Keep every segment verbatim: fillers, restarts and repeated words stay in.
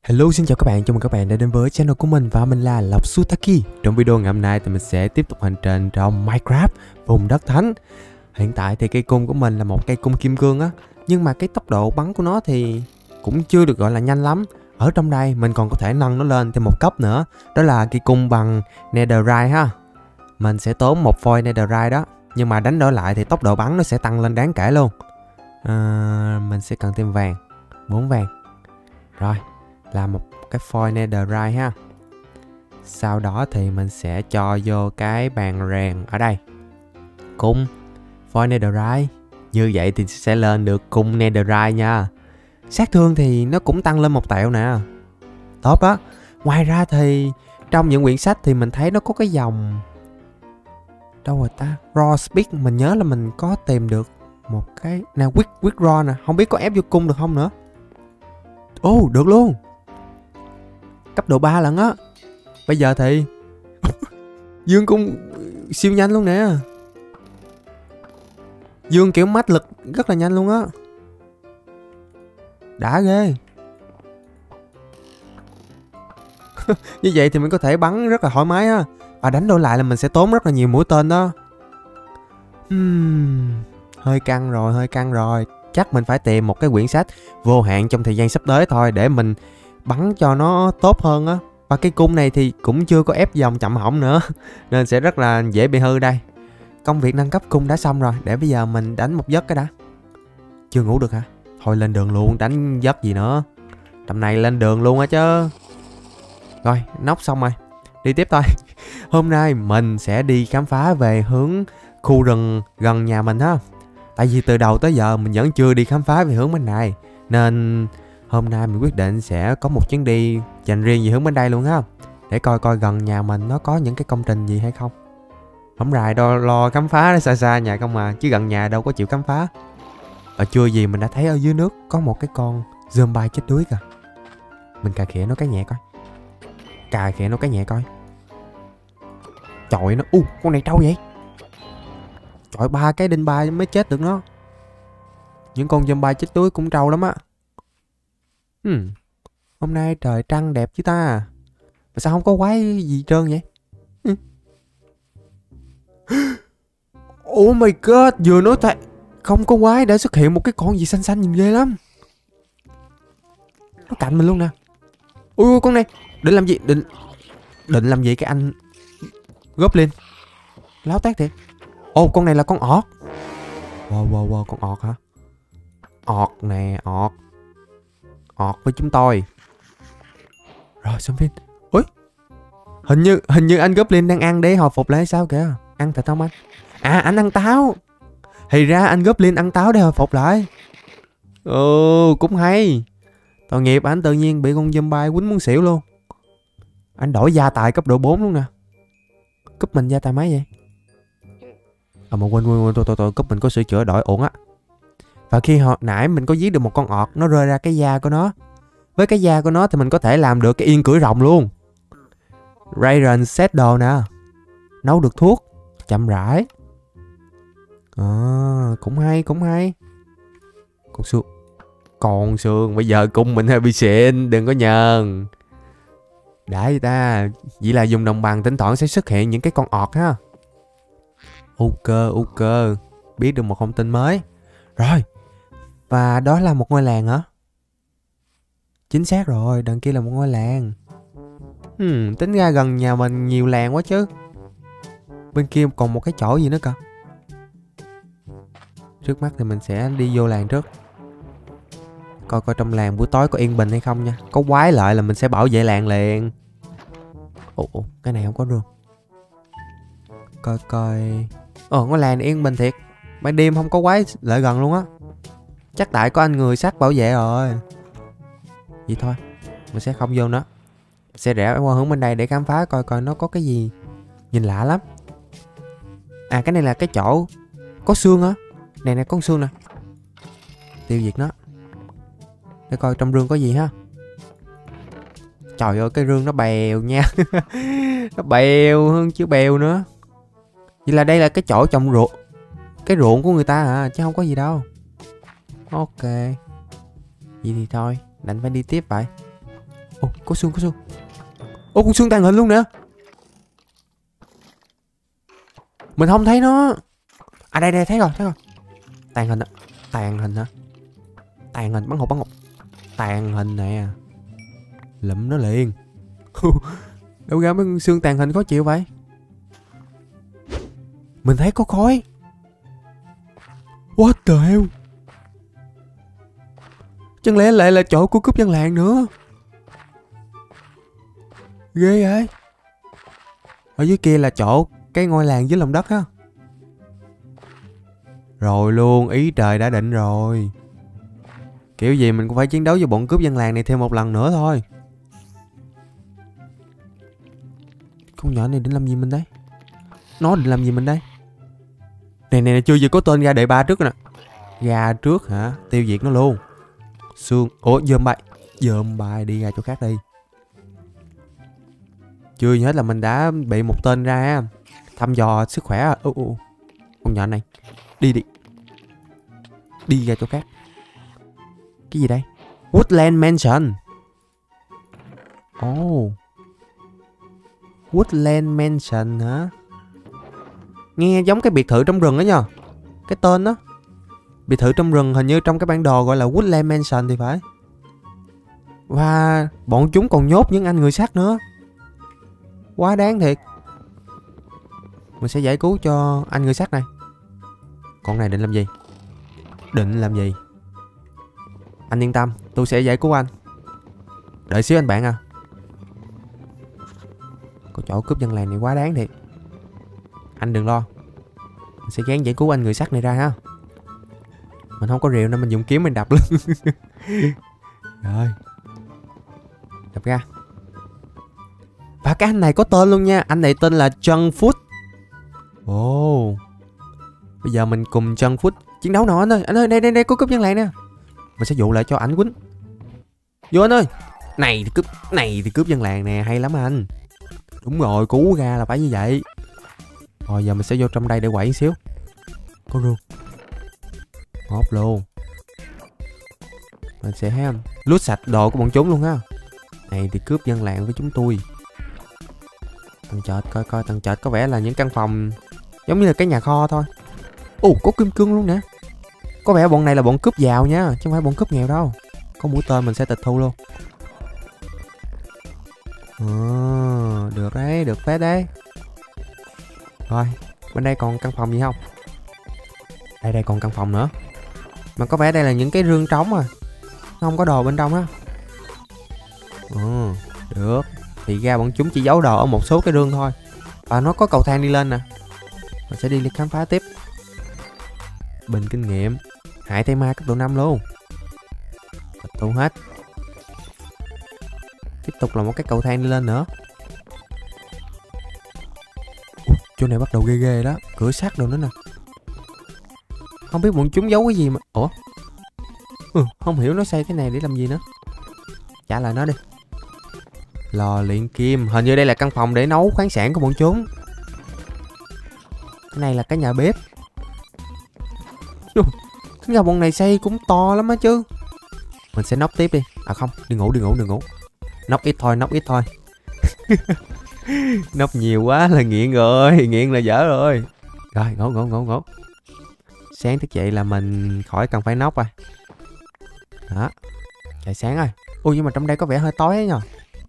Hello, xin chào các bạn, chào mừng các bạn đã đến với channel của mình và mình là Lộc Sutaki. Trong video ngày hôm nay thì mình sẽ tiếp tục hành trình trong Minecraft vùng đất thánh. Hiện tại thì cây cung của mình là một cây cung kim cương á, nhưng mà cái tốc độ bắn của nó thì cũng chưa được gọi là nhanh lắm. Ở trong đây mình còn có thể nâng nó lên thêm một cấp nữa, đó là cây cung bằng Netherite ha. Mình sẽ tốn một phôi Netherite đó, nhưng mà đánh đổi lại thì tốc độ bắn nó sẽ tăng lên đáng kể luôn. à, Mình sẽ cần thêm vàng, bốn vàng. Rồi, làm một cái foil netherite ha. Sau đó thì mình sẽ cho vô cái bàn rèn ở đây. Cung foil netherite. Như vậy thì sẽ lên được cung netherite nha. Sát thương thì nó cũng tăng lên một tẹo nè. Tốt á. Ngoài ra thì trong những quyển sách thì mình thấy nó có cái dòng, đâu rồi ta, raw speed. Mình nhớ là mình có tìm được một cái nè, quick quick raw nè. Không biết có ép vô cung được không nữa. Ồ, oh, được luôn. Cấp độ ba lần á. Bây giờ thì Dương cung siêu nhanh luôn nè. Dương kiểu mách lực rất là nhanh luôn á. Đã ghê. Như vậy thì mình có thể bắn rất là thoải mái á. Và đánh đổi lại là mình sẽ tốn rất là nhiều mũi tên đó. hmm, Hơi căng rồi, hơi căng rồi. Chắc mình phải tìm một cái quyển sách vô hạn trong thời gian sắp tới thôi, để mình bắn cho nó tốt hơn á. Và cái cung này thì cũng chưa có ép dòng chậm hỏng nữa, nên sẽ rất là dễ bị hư đây. Công việc nâng cấp cung đã xong rồi, để bây giờ mình đánh một giấc cái đã. Chưa ngủ được hả? Thôi lên đường luôn, đánh giấc gì nữa. Tầm này lên đường luôn á chứ. Rồi, nóc xong rồi, đi tiếp thôi. Hôm nay mình sẽ đi khám phá về hướng khu rừng gần nhà mình ha. Tại vì từ đầu tới giờ mình vẫn chưa đi khám phá về hướng bên này, nên hôm nay mình quyết định sẽ có một chuyến đi dành riêng về hướng bên đây luôn ha. Để coi coi gần nhà mình nó có những cái công trình gì hay không. Không rài đo lo khám phá xa xa nhà không mà, chứ gần nhà đâu có chịu khám phá. Ở chưa gì mình đã thấy ở dưới nước có một cái con zombie chết đuối kìa. Mình cà khịa nó cái nhẹ coi. Cà khịa nó cái nhẹ coi. Trời nó, u, con này trâu vậy. Trời, ba cái đinh ba mới chết được nó. Những con zombie chết đuối cũng trâu lắm á. Hmm. Hôm nay trời trăng đẹp chứ ta. Mà sao không có quái gì trơn vậy? Hmm. Oh my god, vừa nói ta không có quái đã xuất hiện một cái con gì xanh xanh nhìn ghê lắm. Nó cạnh mình luôn nè. Ui, con này định làm gì? Định định làm gì cái anh Goblin? Láo tát thiệt. Ồ, oh, con này là con ọt. Wow wow wow, con ọt hả? Ọt nè, ọt. ọt với chúng tôi. Rồi xong phim. Ui, hình như hình như anh Goblin đang ăn để hồi phục lại hay sao kìa. Ăn thật không anh? À, anh ăn táo. Thì ra anh Goblin ăn táo để hồi phục lại. Ồ, cũng hay. Tội nghiệp anh tự nhiên bị con zombie quýnh muốn xỉu luôn. Anh đổi gia tài cấp độ bốn luôn nè. Cúp mình gia tài mấy vậy? À mà quên quên quên, tôi tôi tôi cúp mình có sửa chữa đổi ổn á. Và khi hồi nãy mình có giết được một con ọt, nó rơi ra cái da của nó. Với cái da của nó thì mình có thể làm được cái yên cưỡi rồng luôn. Radiant set đồ nè. Nấu được thuốc chậm rãi. À, cũng hay, cũng hay. Con xương. Còn xương, bây giờ cung mình hơi bị xịn, đừng có nhờn. Đã vậy ta. Vậy là dùng đồng bằng thỉnh thoảng sẽ xuất hiện những cái con ọt ha. Ok, ok. Biết được một thông tin mới. Rồi. Và đó là một ngôi làng hả? Chính xác rồi, đằng kia là một ngôi làng. Hmm, tính ra gần nhà mình nhiều làng quá chứ. Bên kia còn một cái chỗ gì nữa cơ. Trước mắt thì mình sẽ đi vô làng trước. Coi coi trong làng buổi tối có yên bình hay không nha. Có quái lại là mình sẽ bảo vệ làng liền. Ủa, cái này không có rương. Coi coi. Ồ, ngôi làng này yên bình thiệt. Ban đêm không có quái lại gần luôn á. Chắc tại có anh người sắt bảo vệ rồi. Vậy thôi, mình sẽ không vô nữa. Sẽ rẽ qua hướng bên đây để khám phá coi coi nó có cái gì nhìn lạ lắm. À, cái này là cái chỗ có xương hả? Này nè, có xương nè. Tiêu diệt nó. Để coi trong rương có gì ha. Trời ơi, cái rương nó bèo nha. Nó bèo hơn chứ bèo nữa. Vậy là đây là cái chỗ trồng ruộng. Cái ruộng của người ta à, chứ không có gì đâu. Ok. Vậy thì thôi, đành phải đi tiếp vậy. Ồ, có xương, có xương. Ồ, con xương tàng hình luôn nè. Mình không thấy nó. À đây, đây, thấy rồi, thấy rồi. Tàng hình ạ. Tàng hình hả? Tàng hình, bắn hộp, bắn hộp. Tàng hình nè. Lụm nó liền. Đâu ra mấy con xương tàng hình khó chịu vậy? Mình thấy có khói. What the hell? Chẳng lẽ lại là chỗ của cướp dân làng nữa? Ghê vậy. Ở dưới kia là chỗ cái ngôi làng dưới lòng đất á. Rồi luôn, ý trời đã định rồi. Kiểu gì mình cũng phải chiến đấu với bọn cướp dân làng này thêm một lần nữa thôi. Con nhỏ này định làm gì mình đấy? Nó định làm gì mình đây? Này này chưa gì có tên ra đệ ba trước nè. Ra trước hả? Tiêu diệt nó luôn. Xương. Ủa dơm bay. Dơm bay đi ra chỗ khác đi. Chưa gì hết là mình đã bị một tên ra thăm dò sức khỏe. Ồ, ồ. Con nhỏ này. Đi đi. Đi ra chỗ khác. Cái gì đây? Woodland Mansion. Oh. Woodland Mansion hả? Nghe giống cái biệt thự trong rừng đó nha. Cái tên đó. Biệt thự trong rừng hình như trong cái bản đồ gọi là Woodland Mansion thì phải. Và bọn chúng còn nhốt những anh người sắt nữa. Quá đáng thiệt. Mình sẽ giải cứu cho anh người sắt này. Con này định làm gì? Định làm gì? Anh yên tâm, tôi sẽ giải cứu anh. Đợi xíu anh bạn à. Cái chỗ cướp dân làng này quá đáng thiệt. Anh đừng lo. Mình sẽ gắng giải cứu anh người sắt này ra ha. Mình không có rìu nên mình dùng kiếm mình đập luôn. Rồi. Đập ra. Và cái anh này có tên luôn nha. Anh này tên là Junk Food. Ồ. Oh. Bây giờ mình cùng Junk Food chiến đấu nào anh ơi. Anh ơi, đây đây đây có cướp dân làng nè. Mình sẽ dụ lại cho ảnh quýnh. Vô anh ơi. Này thì cướp, này thì cướp dân làng nè, hay lắm anh. Đúng rồi, cứu ra là phải như vậy. Rồi giờ mình sẽ vô trong đây để quậy xíu. Có luôn. Ngót luôn. Mình sẽ lút sạch đồ của bọn chúng luôn ha. Này thì cướp dân làng với chúng tôi. Tầng trệt coi coi, tầng trệt có vẻ là những căn phòng giống như là cái nhà kho thôi. Ồ, có kim cương luôn nè. Có vẻ bọn này là bọn cướp giàu nha, chứ không phải bọn cướp nghèo đâu. Có mũi tên mình sẽ tịch thu luôn. À, được đấy, được phết đấy. Rồi, bên đây còn căn phòng gì không? Đây đây còn căn phòng nữa. Mà có vẻ đây là những cái rương trống à. Nó không có đồ bên trong á. Ừ, được. Thì ra bọn chúng chỉ giấu đồ ở một số cái rương thôi. Và nó có cầu thang đi lên nè. Mình sẽ đi khám phá tiếp. Bình kinh nghiệm. Hại tay ma cấp độ năm luôn. Tịch thu hết. Tiếp tục là một cái cầu thang đi lên nữa. Ủa, chỗ này bắt đầu ghê ghê đó. Cửa sắt đâu nữa nè. Không biết bọn chúng giấu cái gì mà. Ủa, ừ, không hiểu nó xây cái này để làm gì nữa. Trả lại nó đi. Lò luyện kim. Hình như đây là căn phòng để nấu khoáng sản của bọn chúng. Cái này là cái nhà bếp. Cái nhà bọn này xây cũng to lắm á chứ. Mình sẽ nóc tiếp đi. À không, đi ngủ đi ngủ đi ngủ. Nóc ít thôi, nóc ít thôi. Nóc nhiều quá là nghiện rồi. Nghiện là dở rồi. Rồi, ngủ ngủ ngủ ngủ. Sáng thức dậy là mình khỏi cần phải nóc rồi. Đó. Trời sáng rồi. Ui nhưng mà trong đây có vẻ hơi tối ấy nhờ.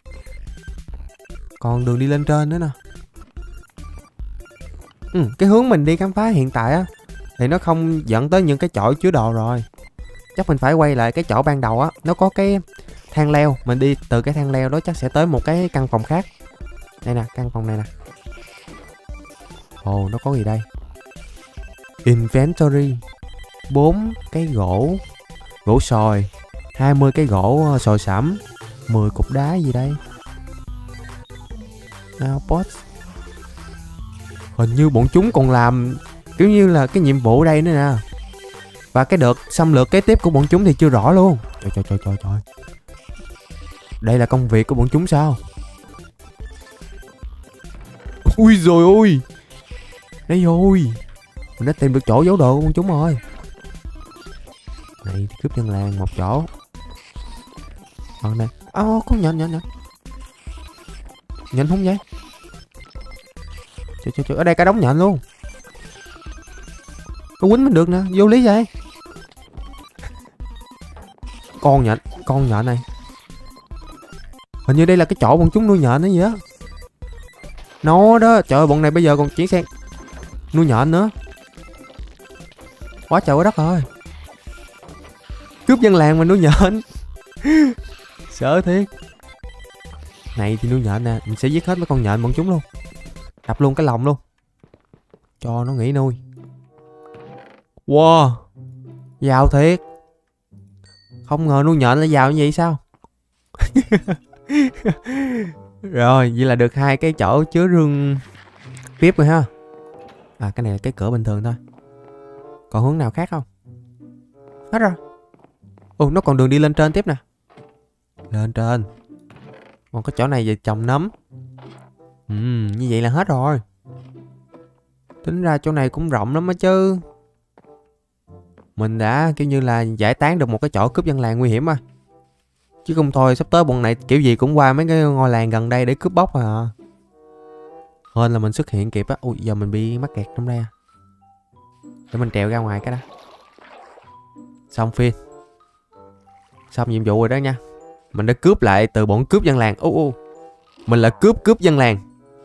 Còn đường đi lên trên nữa nè. Ừ, cái hướng mình đi khám phá hiện tại á thì nó không dẫn tới những cái chỗ chứa đồ rồi. Chắc mình phải quay lại cái chỗ ban đầu á. Nó có cái thang leo. Mình đi từ cái thang leo đó chắc sẽ tới một cái căn phòng khác. Đây nè, căn phòng này nè. Ồ, nó có gì đây? Inventory. Bốn cái gỗ. Gỗ sồi. Hai mươi cái gỗ sồi sẫm. Mười cục đá gì đây? Outpost. Hình như bọn chúng còn làm kiểu như là cái nhiệm vụ ở đây nữa nè. Và cái đợt xâm lược kế tiếp của bọn chúng thì chưa rõ luôn. Trời trời trời trời trời. Đây là công việc của bọn chúng sao? Ui rồi ôi. Đây rồi. Mình đã tìm được chỗ giấu đồ của bọn chúng rồi. Này cướp dân làng một chỗ. Ờ nè. Ô, con nhện nhện nhện. Nhện không vậy? Trời trời trời, ở đây cả đống nhện luôn. Có quýnh mình được nè, vô lý vậy. Con nhện, con nhện này. Hình như đây là cái chỗ bọn chúng nuôi nhện hay gì á. Nó đó, trời ơi, bọn này bây giờ còn chuyển sang nuôi nhện nữa. Quá trời quá đất rồi. Cướp dân làng mà nuôi nhện. Sợ thiệt. Này thì nuôi nhện nè, mình sẽ giết hết mấy con nhện bọn chúng luôn. Đập luôn cái lồng luôn. Cho nó nghỉ nuôi. Wow, giàu thiệt. Không ngờ nuôi nhện là giàu như vậy sao. Rồi, vậy là được hai cái chỗ chứa rương vi ai pi rồi ha. À, cái này là cái cửa bình thường thôi. Còn hướng nào khác không? Hết rồi. Ồ, nó còn đường đi lên trên tiếp nè. Lên trên. Còn có chỗ này về trồng nấm. Ừ, như vậy là hết rồi. Tính ra chỗ này cũng rộng lắm á chứ. Mình đã kiểu như là giải tán được một cái chỗ cướp dân làng nguy hiểm à. Chứ không thôi sắp tới bọn này kiểu gì cũng qua mấy cái ngôi làng gần đây để cướp bóc à. Hên là mình xuất hiện kịp á. Ui, giờ mình bị mắc kẹt trong đây à. Để mình trèo ra ngoài cái đó. Xong phiên. Xong nhiệm vụ rồi đó nha. Mình đã cướp lại từ bọn cướp dân làng. Ô ô. Mình là cướp cướp dân làng.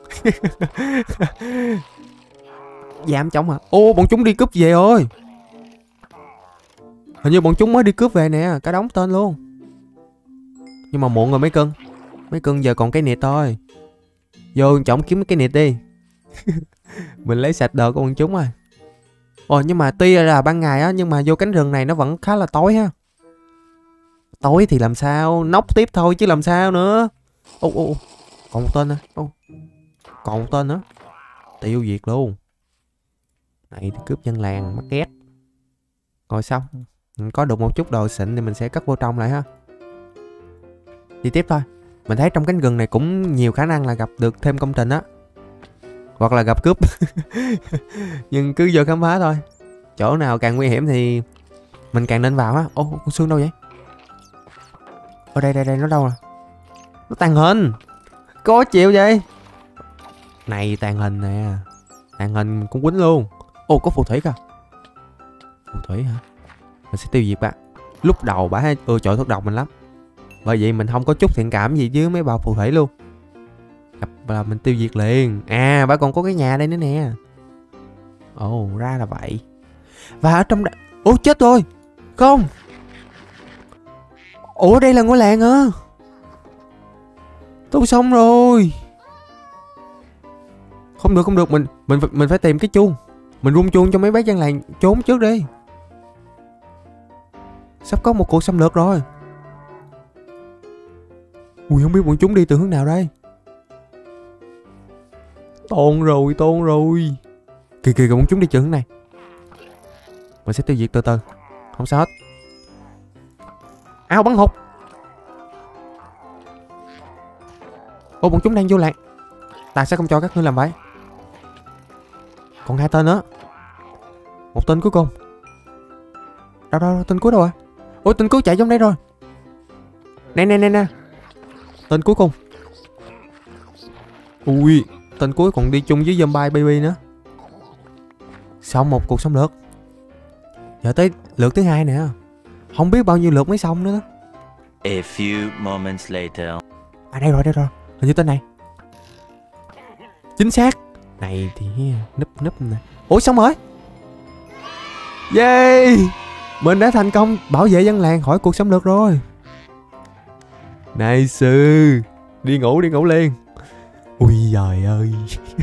Dám chống hả? Ô, bọn chúng đi cướp về rồi. Hình như bọn chúng mới đi cướp về nè. Cả đống tên luôn. Nhưng mà muộn rồi mấy cưng. Mấy cưng giờ còn cái nịt thôi. Vô chổng kiếm cái nịt đi. Mình lấy sạch đồ của bọn chúng rồi. Ồ, nhưng mà tuy là ban ngày á, nhưng mà vô cánh rừng này nó vẫn khá là tối ha. Tối thì làm sao, nóc tiếp thôi chứ làm sao nữa. Ô ô, còn một tên nữa. Ô, còn một tên nữa. Tiêu diệt luôn. Này thì cướp dân làng mắc két. Rồi xong, mình có được một chút đồ xịn thì mình sẽ cất vô trong lại ha. Đi tiếp thôi. Mình thấy trong cánh rừng này cũng nhiều khả năng là gặp được thêm công trình á. Hoặc là gặp cướp. Nhưng cứ vô khám phá thôi. Chỗ nào càng nguy hiểm thì mình càng nên vào á. Ô, con xương đâu vậy? Ở đây, đây, đây, nó đâu rồi? Nó tàn hình. Có chịu vậy? Này, tàn hình nè. Tàn hình cũng quýnh luôn. Ô, có phù thủy kìa. Phù thủy hả? Mình sẽ tiêu diệt bà. Lúc đầu bà hay ưa chọi thuốc độc mình lắm. Bởi vậy mình không có chút thiện cảm gì với mấy bà phù thủy luôn. Gặp là mình tiêu diệt liền. À, bà còn có cái nhà đây nữa nè. Ồ, ra là vậy. Và ở trong... Ủa, chết rồi. Không. Ủa, đây là ngôi làng hả? Tôi xong rồi. Không được, không được. Mình mình mình phải tìm cái chuông. Mình rung chuông cho mấy bác dân làng trốn trước đi. Sắp có một cuộc xâm lược rồi. Ui, không biết bọn chúng đi từ hướng nào đây. Tôn rồi, tôn rồi. Kìa kìa, bọn chúng đi từ hướng này. Mình sẽ tiêu diệt từ từ. Không sao hết. Áo bắn hụt. Ô, bọn chúng đang vô làng. Ta sẽ không cho các ngươi làm vậy. Còn hai tên nữa. Một tên cuối cùng. Đâu đâu, đâu tên cuối đâu rồi? Ôi, tên cuối chạy trong đây rồi. Nè nè nè nè. Tên cuối cùng. Ui, tên cuối còn đi chung với zombie baby nữa. Xong một cuộc xâm lược. Giờ tới lượt thứ hai nè. Không biết bao nhiêu lượt mới xong nữa đó. A few moments later. À, đây rồi, đây rồi. Hình như tên này. Chính xác. Này thì núp núp nè. Ủa, xong rồi. Yeah. Mình đã thành công bảo vệ dân làng khỏi cuộc xâm lược rồi. Nice. Đi ngủ, đi ngủ liền. Ui giời ơi.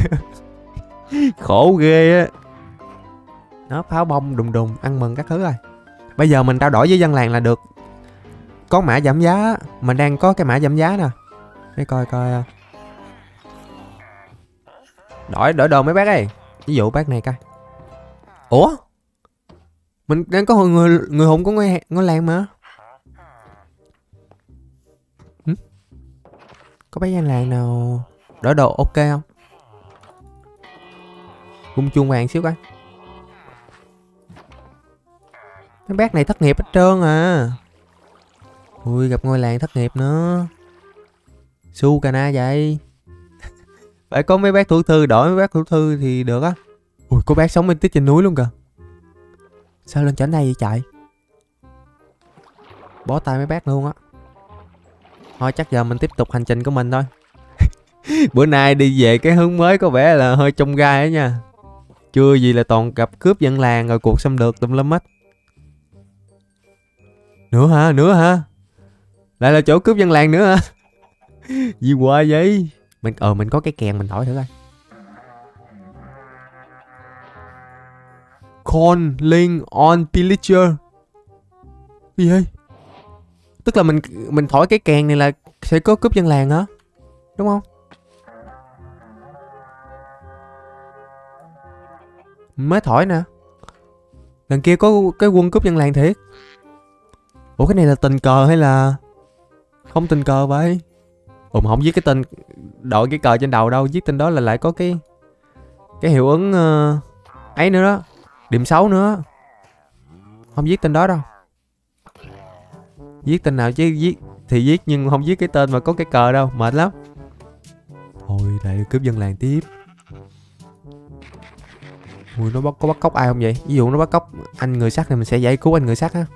Khổ ghê á. Nó pháo bông đùng đùng, ăn mừng các thứ rồi. Bây giờ mình trao đổi với dân làng là được. Có mã giảm giá. Mình đang có cái mã giảm giá nè. Để coi coi. Đổi đổi đồ mấy bác ơi. Ví dụ bác này coi. Ủa? Mình đang có người người hùng của ngôi, ngôi làng mà. Hử? Có bác dân làng nào đổi đồ ok không? Gung chuông vàng xíu coi. Mấy bác này thất nghiệp hết trơn à. Ui, gặp ngôi làng thất nghiệp nữa. Su cà na vậy. Phải có mấy bác thủ thư, đổi mấy bác thủ thư thì được á. Ui, có bác sống bên tích trên núi luôn kìa. Sao lên trển đây vậy chạy? Bó tay mấy bác luôn á. Thôi chắc giờ mình tiếp tục hành trình của mình thôi. Bữa nay đi về cái hướng mới có vẻ là hơi trông gai á nha. Chưa gì là toàn gặp cướp dân làng rồi cuộc xâm lược tùm lum hết. Nữa hả? Nữa hả? Lại là chỗ cướp dân làng nữa hả? Gì qua vậy? Mình ờ mình có cái kèn mình hỏi thử coi. Calling on pillager. Gì vậy? Tức là mình mình thổi cái kèn này là sẽ có cướp dân làng hả? Đúng không? Mình mới thổi nè. Lần kia có cái quân cướp dân làng thiệt. Ủa cái này là tình cờ hay là không tình cờ vậy? Ủa mà không viết cái tên đội cái cờ trên đầu đâu, viết tên đó là lại có cái cái hiệu ứng uh, ấy nữa đó, điểm xấu nữa. Không viết tên đó đâu. Viết tên nào chứ, viết thì viết nhưng không viết cái tên mà có cái cờ đâu, mệt lắm. Thôi lại cướp dân làng tiếp. Ui, nó bắt, có bắt cóc ai không vậy? Ví dụ nó bắt cóc anh người sắt thì mình sẽ giải cứu anh người sắt á.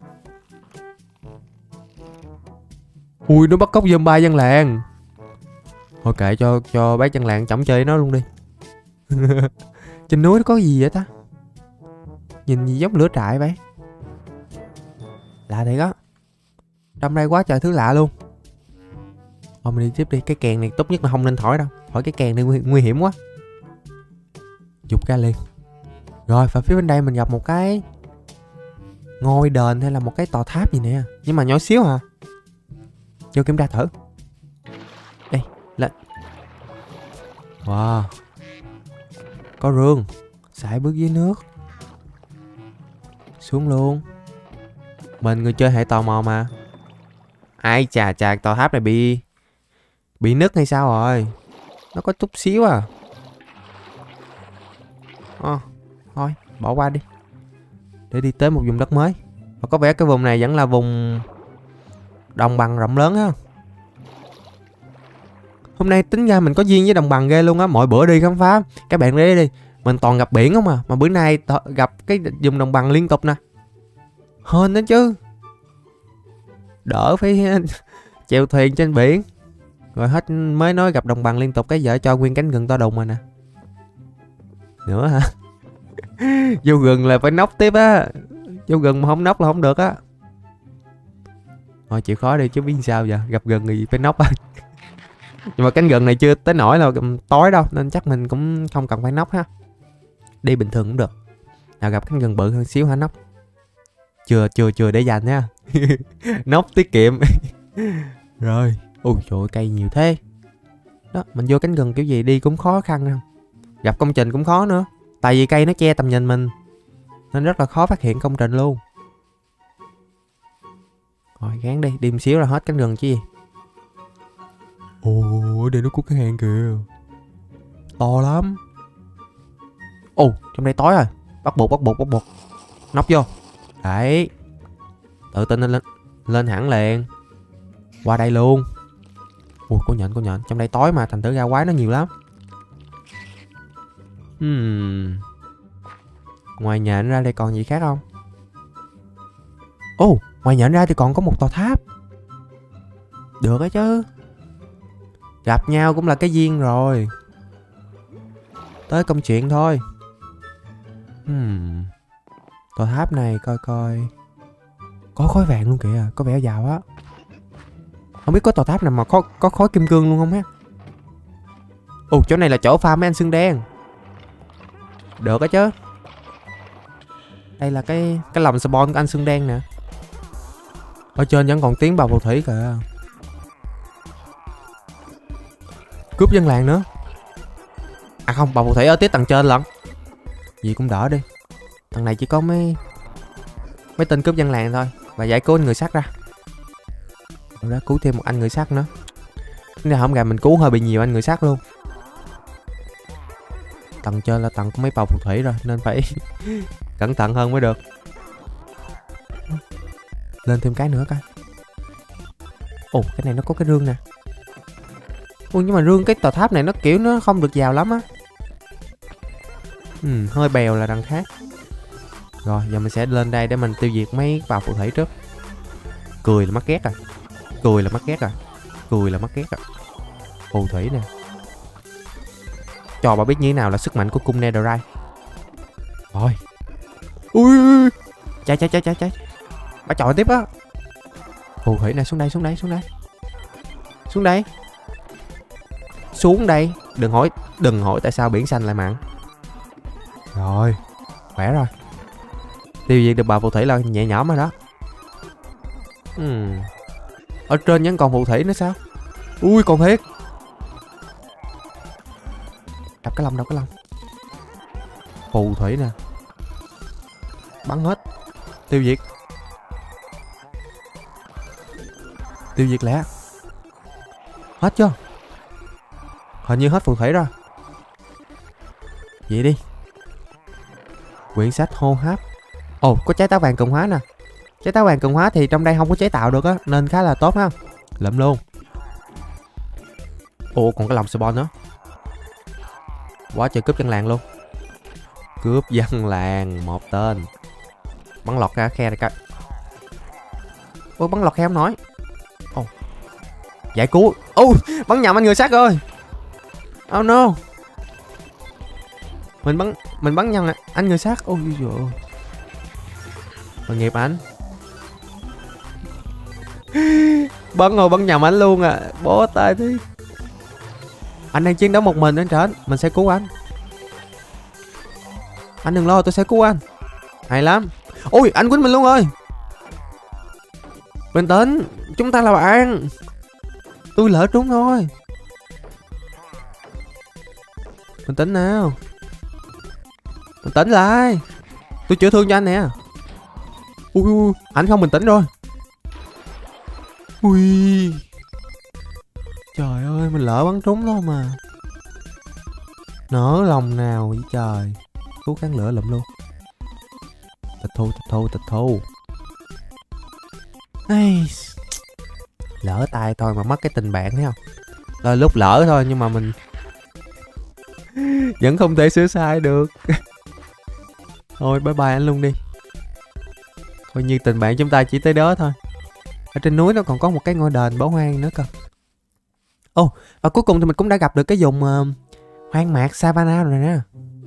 Ui, nó bắt cóc zombie dân làng. Thôi kệ, cho cho bác dân làng chổng chơi với nó luôn đi. Trên núi nó có gì vậy ta? Nhìn gì giống lửa trại vậy? Lạ thiệt á. Trong đây quá trời thứ lạ luôn. Thôi mình đi tiếp đi. Cái kèn này tốt nhất là không nên thổi đâu. Thổi cái kèn này nguy, nguy hiểm quá. Dục ra liền. Rồi, và phía bên đây mình gặp một cái ngôi đền hay là một cái tòa tháp gì nè. Nhưng mà nhỏ xíu à. Vô kiểm tra thử. Đây, lên. Wow. Có rương. Sải bước dưới nước. Xuống luôn. Mình người chơi hệ tò mò mà. Ai chà chà, tòa tháp này bị bị nứt hay sao rồi? Nó có chút xíu à. À, thôi, bỏ qua đi. Để đi tới một vùng đất mới. Và có vẻ cái vùng này vẫn là vùng đồng bằng rộng lớn á. Hôm nay tính ra mình có duyên với đồng bằng ghê luôn á. Mỗi bữa đi khám phá các bạn đi đi, mình toàn gặp biển không à. Mà bữa nay gặp cái vùng đồng bằng liên tục nè. Hên đó chứ. Đỡ phải chèo thuyền trên biển. Rồi hết mới nói gặp đồng bằng liên tục cái vợ cho nguyên cánh rừng to đùng rồi nè. Nữa hả? Vô rừng là phải nóc tiếp á. Vô rừng mà không nóc là không được á. Thôi chịu khó đi chứ biết sao giờ. Gặp rừng thì phải nóc á. Nhưng mà cánh rừng này chưa tới nỗi là tối đâu, nên chắc mình cũng không cần phải nóc ha. Đi bình thường cũng được. Nào gặp cánh rừng bự hơn xíu hả nóc. Chưa chưa chưa để dành nha. Nóc tiết kiệm. Rồi. Ui trời ơi, cây nhiều thế. Đó, mình vô cánh rừng kiểu gì đi cũng khó khăn không. Gặp công trình cũng khó nữa. Tại vì cây nó che tầm nhìn mình, nên rất là khó phát hiện công trình luôn. Rồi gán đi, đi một xíu là hết cánh rừng chứ gì. Ồ, ở đây nó có cái hang kìa. To lắm. Ồ, trong đây tối rồi. Bắt buộc, bắt buộc, bắt buộc. Nóc vô. Đấy. Tự tin lên lên hẳn liền. Qua đây luôn. Ui, có nhện, có nhện. Trong đây tối mà, thành thử ra quái nó nhiều lắm. Hmm. Ngoài nhện ra đây còn gì khác không? Ồ, ngoài nhện ra thì còn có một tòa tháp. Được á chứ. Gặp nhau cũng là cái duyên rồi. Tới công chuyện thôi. Hmm. Tòa tháp này coi coi. Có khói vàng luôn kìa, có vẻ giàu á. Không biết có tòa tháp nào mà có, có khói kim cương luôn không ha? Ồ, chỗ này là chỗ farm mấy anh xương đen. Được á chứ. Đây là cái cái lồng spawn của anh xương đen nè. Ở trên vẫn còn tiếng bào phù thủy kìa. Cướp dân làng nữa. À không, bào phù thủy ở tiếp tầng trên lận. Gì cũng đỡ đi. Tầng này chỉ có mấy mấy tên cướp dân làng thôi. Và giải cứu anh người sắt ra. Rồi đó, cứu thêm một anh người sắt nữa. Nên không gà mình cứu hơi bị nhiều anh người sắt luôn. Tầng trên là tầng của mấy bào phù thủy rồi, nên phải cẩn thận hơn mới được. Lên thêm cái nữa coi. Ồ, cái này nó có cái rương nè. Ui, nhưng mà rương cái tòa tháp này nó kiểu nó không được giàu lắm á. Ừ, hơi bèo là đằng khác. Rồi, giờ mình sẽ lên đây để mình tiêu diệt mấy vào phù thủy trước. Cười là mắc ghét rồi. Cười là mắc ghét rồi. Cười là mắc ghét rồi. Phù thủy nè. Cho bà biết như thế nào là sức mạnh của cung Netherite. Rồi. Ui, chạy chạy chạy chạy chạy. Bà chọi tiếp á. Phù thủy nè, xuống đây xuống đây xuống đây. Xuống đây. Xuống đây. Đừng hỏi đừng hỏi tại sao biển xanh lại mặn. Rồi, khỏe rồi. Tiêu diệt được bà phù thủy là nhẹ nhõm rồi đó. Hmm. Ở trên vẫn còn phù thủy nữa sao? Ui, còn thiệt. Đập cái lông, đập cái lông. Phù thủy nè. Bắn hết. Tiêu diệt. Tiêu diệt lẹ. Hết chưa? Hình như hết phù thủy rồi. Vậy đi. Quyển sách hô hấp. Ồ, có trái táo vàng cường hóa nè. Trái táo vàng cường hóa thì trong đây không có chế tạo được á, nên khá là tốt ha. Lượm luôn. Ồ, còn cái lòng spawn nữa. Quá trời cướp dân làng luôn. Cướp dân làng một tên. Bắn lọt ra khe này coi. Ôi, bắn lọt khe không nói. Ồ. Giải cứu. Ô, bắn nhầm anh người sát ơi. Oh no. Mình bắn mình bắn nhầm anh người sát. Ôi giời ơi. Tội nghiệp anh. Bắn rồi bắn nhầm anh luôn à. Bó tay thế. Anh đang chiến đấu một mình anh trển. Mình sẽ cứu anh. Anh đừng lo, tôi sẽ cứu anh. Hay lắm. Ôi, anh quýnh mình luôn rồi. Bình tĩnh, chúng ta là bạn. Tôi lỡ trúng thôi. Bình tĩnh nào. Bình tĩnh lại. Tôi chữa thương cho anh nè. Ui, ui, anh không bình tĩnh rồi. Ui. Trời ơi, mình lỡ bắn trúng thôi mà. Nở lòng nào vậy trời. Cứu kháng lửa lụm luôn. Tịch thu, tịch thu, tịch thu. Ai... Lỡ tay thôi mà mất cái tình bạn thấy không. Đôi lúc lỡ thôi nhưng mà mình vẫn không thể sửa sai được. Thôi bye bye anh luôn đi. Coi như tình bạn chúng ta chỉ tới đó thôi. Ở trên núi nó còn có một cái ngôi đền bỏ hoang nữa cơ. Ồ, oh, và cuối cùng thì mình cũng đã gặp được cái vùng uh, hoang mạc Savannah rồi nè.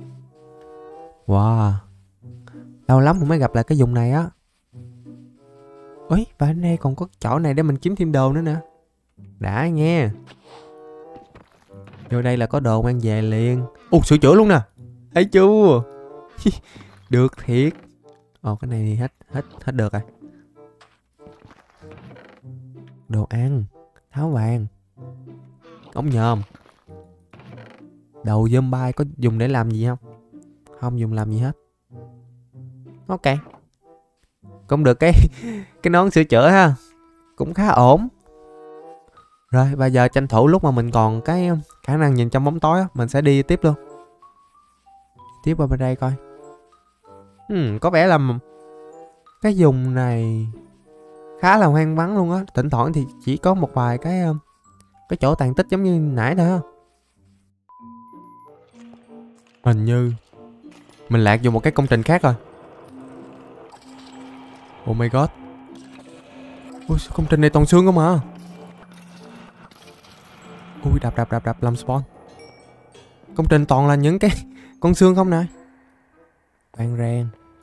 Wow. Lâu lắm cũng mới gặp lại cái vùng này á. Ôi, và ở đây còn có chỗ này để mình kiếm thêm đồ nữa nè. Đã nghe. Vô đây là có đồ mang về liền. Ồ, sửa chữa luôn nè. Thấy chưa? Được thiệt. Ồ, cái này thì hết hết hết được rồi. Đồ ăn, tháo vàng, ống nhòm. Đầu zombie có dùng để làm gì không? Không dùng làm gì hết. Ok. Cũng được cái cái nón sửa chữa ha. Cũng khá ổn. Rồi bây giờ tranh thủ lúc mà mình còn cái khả năng nhìn trong bóng tối á, mình sẽ đi tiếp luôn. Tiếp qua bên đây coi. Hmm, có vẻ là cái vùng này khá là hoang vắng luôn á. Thỉnh thoảng thì chỉ có một vài cái cái chỗ tàn tích giống như nãy thôi á. Hình như mình lạc vô một cái công trình khác rồi. Oh my god. Ui, công trình này toàn xương không mà. Ui, đập đập đập đập làm spawn. Công trình toàn là những cái con xương không nè. Vàng rèn,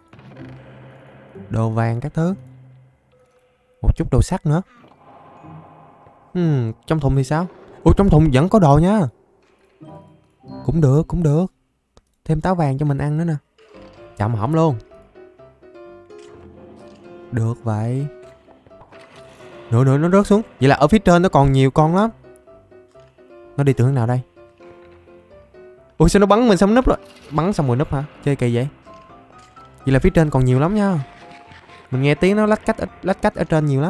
đồ vàng các thứ. Một chút đồ sắt nữa. Hmm, trong thùng thì sao? Ủa, trong thùng vẫn có đồ nha. Cũng được, cũng được. Thêm táo vàng cho mình ăn nữa nè. Chậm hỏng luôn. Được vậy. Nữa nữa nó rớt xuống. Vậy là ở phía trên nó còn nhiều con lắm. Nó đi từ hướng nào đây? Ủa sao nó bắn mình xong núp rồi. Bắn xong rồi núp hả? Chơi kỳ vậy. Vậy là phía trên còn nhiều lắm nha. Mình nghe tiếng nó lách cách lách cách ở trên nhiều lắm.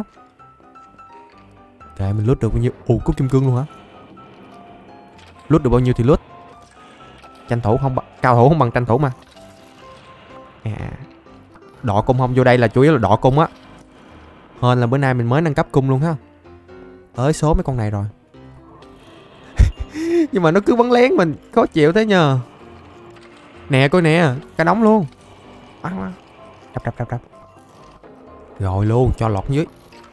Trời, mình lút được bao nhiêu? Ồ, cúc kim cương luôn hả? Lút được bao nhiêu thì lút. Tranh thủ không bằng cao thủ không bằng tranh thủ mà. À, đọ cung không vô đây là chủ yếu là đọ cung á. Hơn là bữa nay mình mới nâng cấp cung luôn ha. Tới số mấy con này rồi. Nhưng mà nó cứ bắn lén mình, khó chịu thế nhờ. Nè coi nè, cả đống luôn. Đập đập đập đập. Rồi luôn, cho lọt dưới.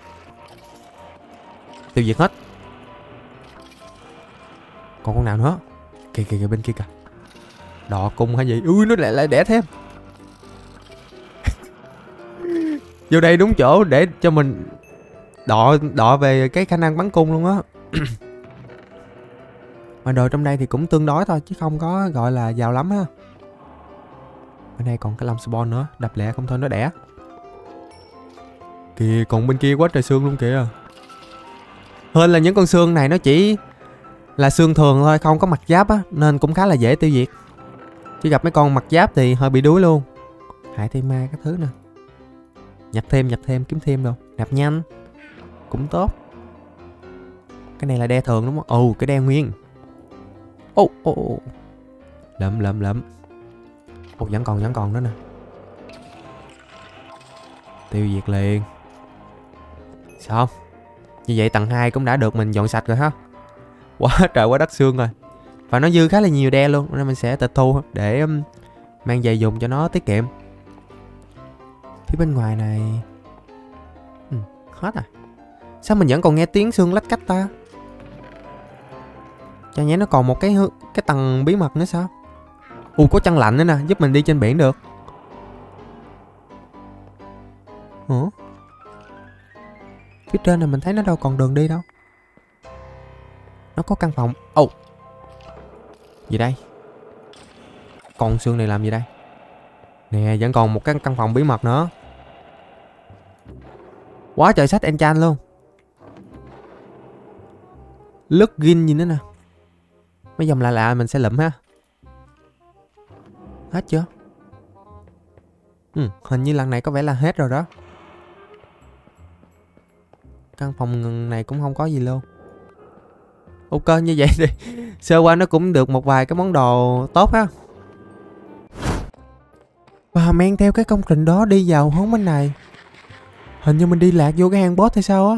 Tiêu diệt hết. Còn con nào nữa? Kìa kìa kìa bên kia kìa. Đọ cung hay gì? Ui nó lại lại đẻ thêm. Vô đây đúng chỗ để cho mình đọ đọ về cái khả năng bắn cung luôn á. Mà đồ trong đây thì cũng tương đối thôi chứ không có gọi là giàu lắm ha. Bên đây còn cái lông spawn nữa, đập lẹ không thôi nó đẻ. Kìa còn bên kia quá trời xương luôn kìa. Hơn là những con xương này nó chỉ là xương thường thôi, không có mặt giáp á, nên cũng khá là dễ tiêu diệt. Chỉ gặp mấy con mặt giáp thì hơi bị đuối luôn. Hại thêm ma các thứ nè. Nhập thêm nhập thêm kiếm thêm đâu. Nạp nhanh cũng tốt. Cái này là đe thường đúng không? Ồ oh, cái đe nguyên. Ồ ồ ồ. Lượm lượm lượm. Ồ vẫn còn vẫn còn nữa nè. Tiêu diệt liền. Sao? Như vậy tầng hai cũng đã được mình dọn sạch rồi ha. Quá trời quá đất xương rồi. Và nó dư khá là nhiều đe luôn, nên mình sẽ tịch thu để um, mang về dùng cho nó tiết kiệm. Phía bên ngoài này ừ, hết à. Sao mình vẫn còn nghe tiếng xương lách cách ta? Chả nhẽ nó còn một cái cái tầng bí mật nữa sao? Ui có chăn lạnh nữa nè, giúp mình đi trên biển được. Ủa? Phía trên này mình thấy nó đâu còn đường đi đâu. Nó có căn phòng. Ồ oh. Gì đây? Con xương này làm gì đây? Nè vẫn còn một cái căn phòng bí mật nữa. Quá trời sách enchant luôn. Login gì nữa nè. Mấy dòng lạ lạ mình sẽ lụm ha. Hết chưa? Ừ, hình như lần này có vẻ là hết rồi đó. Căn phòng này cũng không có gì luôn. Ok như vậy thì sơ qua nó cũng được một vài cái món đồ tốt ha. Và men theo cái công trình đó đi vào hướng bên này. Hình như mình đi lạc vô cái hang boss hay sao á.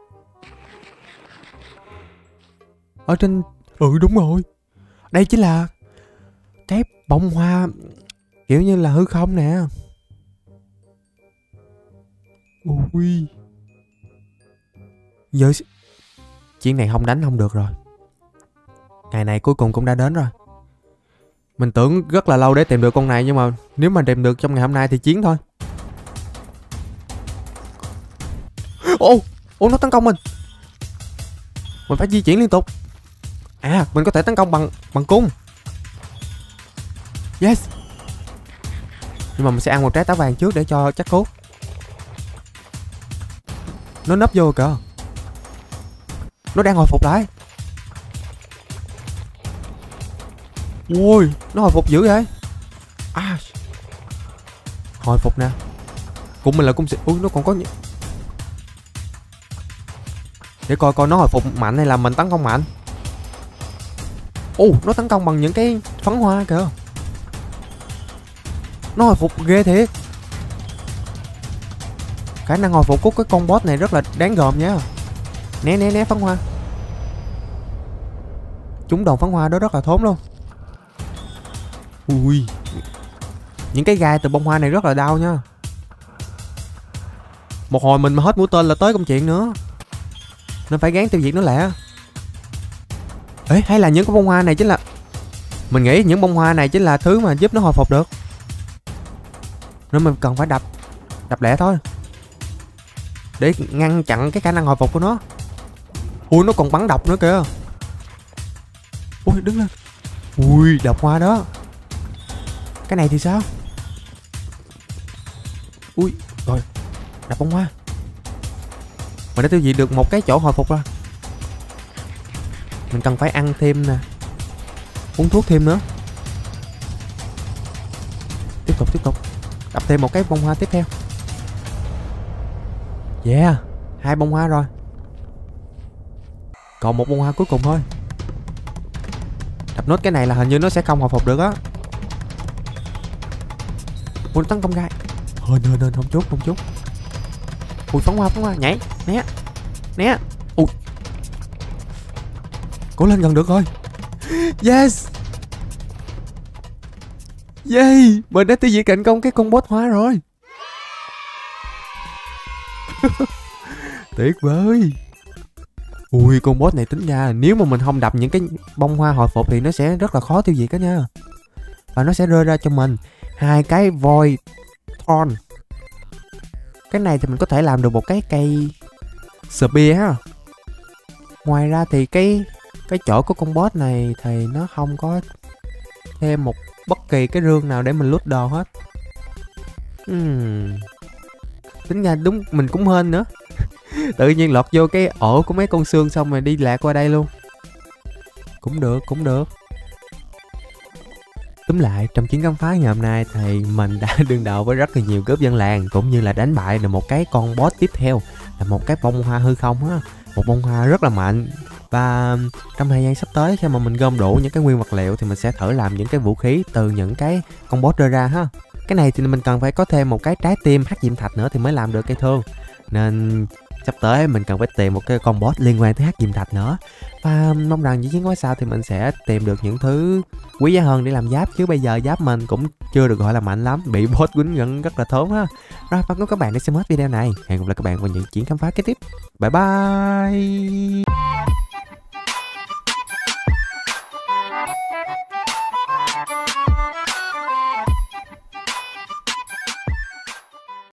Ở trên... Ừ đúng rồi. Đây chính là cái bông hoa kiểu như là hư không nè. Ui. Giờ chuyện này không đánh không được rồi. Ngày này cuối cùng cũng đã đến rồi. Mình tưởng rất là lâu để tìm được con này, nhưng mà nếu mà tìm được trong ngày hôm nay thì chiến thôi. Ô, ô nó tấn công mình. Mình phải di chuyển liên tục. À, mình có thể tấn công bằng bằng cung. Yes. Nhưng mà mình sẽ ăn một trái táo vàng trước để cho chắc cốt. Nó nấp vô kìa. Nó đang hồi phục lại. Ui, nó hồi phục dữ vậy. À, hồi phục nè. Cũng mình là cung sĩ. Ui, nó còn có những... Để coi coi nó hồi phục mạnh hay là mình tấn công mạnh. Ồ, nó tấn công bằng những cái phấn hoa kìa. Nó hồi phục ghê thiệt. Khả năng hồi phục của cái con boss này rất là đáng gờm nha. Né né né phấn hoa. Chúng đòn phấn hoa đó rất là thốn luôn. Ui. Những cái gai từ bông hoa này rất là đau nha. Một hồi mình mà hết mũi tên là tới công chuyện nữa, nên phải gán tiêu diệt nó lẹ. Ê, hay là những cái bông hoa này chính là... Mình nghĩ những bông hoa này chính là thứ mà giúp nó hồi phục được, nên mình cần phải đập Đập lẹ thôi để ngăn chặn cái khả năng hồi phục của nó. Ui, nó còn bắn độc nữa kìa. Ui, đứng lên. Ui, độc hoa đó. Cái này thì sao? Ui, rồi. Đập bông hoa. Mình đã tiêu diệt được một cái chỗ hồi phục rồi. Mình cần phải ăn thêm nè, uống thuốc thêm nữa. Tiếp tục, tiếp tục. Đập thêm một cái bông hoa tiếp theo. Yeah, hai bông hoa rồi. Còn một bông hoa cuối cùng thôi. Đập nốt cái này là hình như nó sẽ không hồi phục được á. Ui, tấn công gai. Hên hên hên, không chút không chút. Ui, phóng hoa phóng hoa, nhảy, né né. Ui, Cố lên, gần được rồi. Yes. Yay, mình đã tiêu diệt thành công cái con boss hóa rồi. Tuyệt vời. Ui, con boss này tính ra nếu mà mình không đập những cái bông hoa hồi phục thì nó sẽ rất là khó tiêu diệt đó nha. Và nó sẽ rơi ra cho mình hai cái void thorn. Cái này thì mình có thể làm được một cái cây spear ha. Ngoài ra thì cái cái chỗ của con boss này thì nó không có thêm một bất kỳ cái rương nào để mình lút đồ hết. Hmm. Tính ra đúng mình cũng hên nữa. Tự nhiên lọt vô cái ổ của mấy con xương xong rồi đi lạc qua đây luôn. Cũng được, cũng được. Túm lại, trong chuyến khám phá ngày hôm nay thì mình đã đương đầu với rất là nhiều cướp dân làng, cũng như là đánh bại được một cái con boss tiếp theo là một cái bông hoa hư không á, một bông hoa rất là mạnh. Và trong thời gian sắp tới khi mà mình gom đủ những cái nguyên vật liệu thì mình sẽ thử làm những cái vũ khí từ những cái con boss rơi ra ha. Cái này thì mình cần phải có thêm một cái trái tim hắc diệm thạch nữa thì mới làm được cây thương. Nên sắp tới mình cần phải tìm một cái con boss liên quan tới hắc diệm thạch nữa. Và mong rằng những chuyến quái sau thì mình sẽ tìm được những thứ quý giá hơn để làm giáp, chứ bây giờ giáp mình cũng chưa được gọi là mạnh lắm, bị boss quýnh vẫn rất là thốn ha. Rồi, cảm ơn các bạn đã xem hết video này. Hẹn gặp lại các bạn vào những chuyến khám phá kế tiếp. Bye bye.